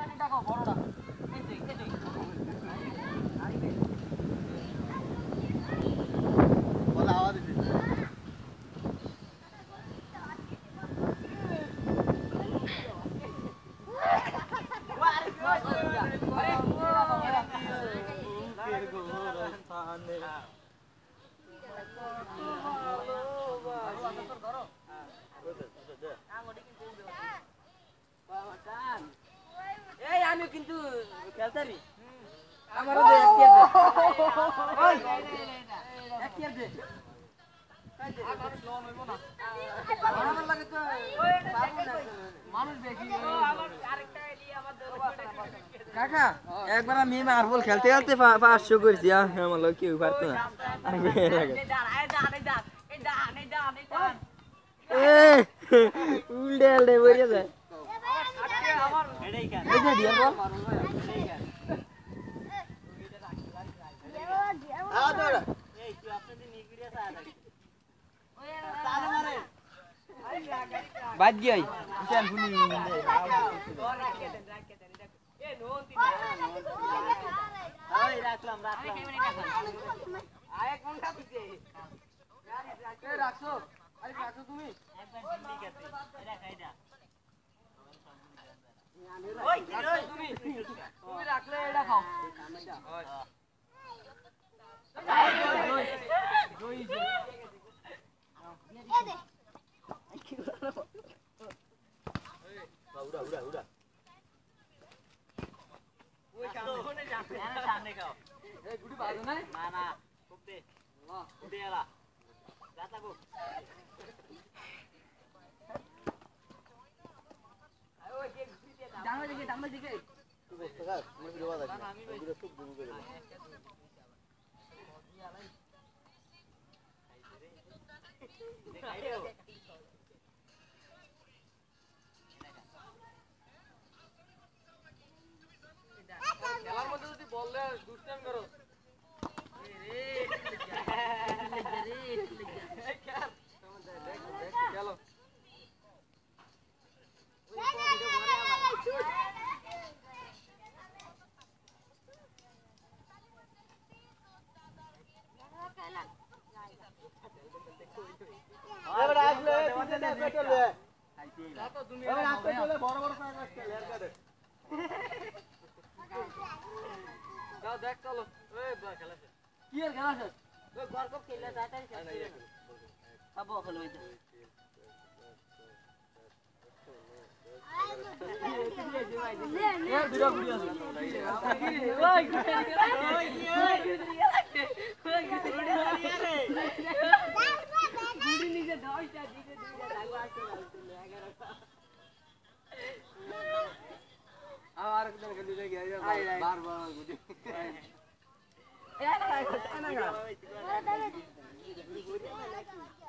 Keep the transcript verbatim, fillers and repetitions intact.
আমি কিন্তু খেলতারি আমারও দে এক কেজি ওই এক কেজি মানুষ লোন হইব না আমার লাগে তো মানুষ বেশি আরেকটা এলিয়া আমার কাকা একবার আমি মার্বল খেলতে খেলতে পাঁচশো করেছি আমার লোক কেউ পারতো না উল্টে উল্টে বেরিয়ে যায় বাদ গিয়ে তুমি রাখলে এটা খাও উড়া উড়া উড়া ওই সামনে সামনে সামনে খাও এই গুটি বাজো না না না খুব দে না দে আলা যাতা গো আয় ওই যে গুটি দে ডাঙ্গা দিকে ডাঙ্গা দিকে তুই বসতে থাক আমি ভিডিও বানাই না আমি ভিডিও সব দুমু করে খেলার মধ্যে যদি বললে দুষ্টাম করো চলো বড় বড় যাও দেখ চলো এই খেলা কি আর খেলা আছে ওই ঘর কপ খেলা যাতাই খেলা আবো খেলবে তো এ ভিডিও ভিডিও আছে ওই গুড়ি নিচে দশটা দিকে দুইটা লাগা আছে এগারোটা আর একদম গলি গিয়ে বারবার গুড়ি এ না না না